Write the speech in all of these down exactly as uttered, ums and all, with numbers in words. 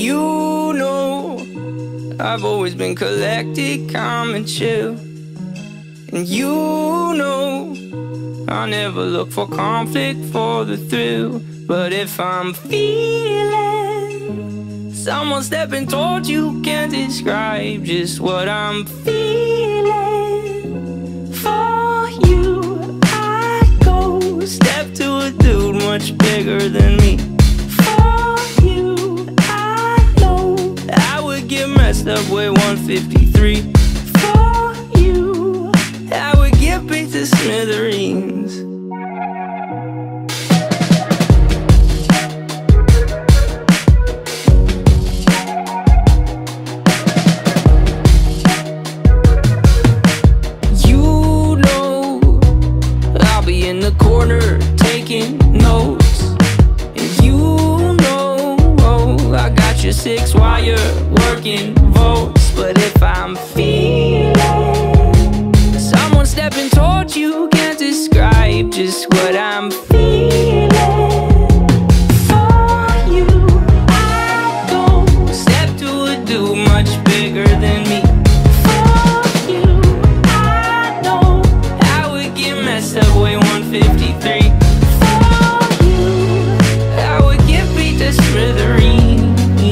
you know I've always been collected, calm and chill. And you know I never look for conflict for the thrill. But if I'm feeling someone stepping towards you, can't describe just what I'm feeling. For you I go step to a dude much bigger than me. For you I know I would get messed up with one fifty-three. For you I would get beat to smithereens. Corner taking notes, and you know oh, I got your six wire working volts. But if I'm feeling someone stepping towards you, can't describe just what I'm feeling. For you I go step to a dude much bigger than me. For you I know I would get messed up way one fifty-three. For you I would get beat to smithereens.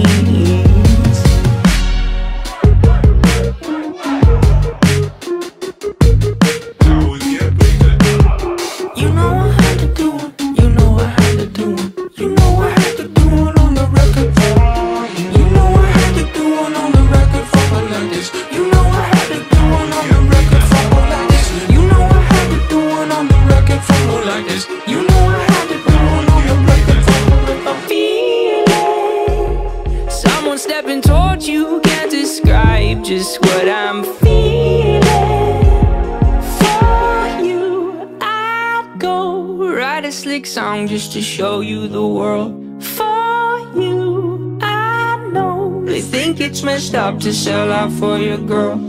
I would get beat to... You know I had to do it. You know I had to do it. You know I had to do it on the record. You know I had to do it on the record for her like this. You know I had to do it on the record for her like this. You know I had to do it on the record for her like this. You know I had to do it on the record for her. If I'm feeling someone stepping towards you, can't describe just what I'm feeling. For you I'd go write a slick song just to show you the world. For you I know they think it's messed up to sell out for your girl.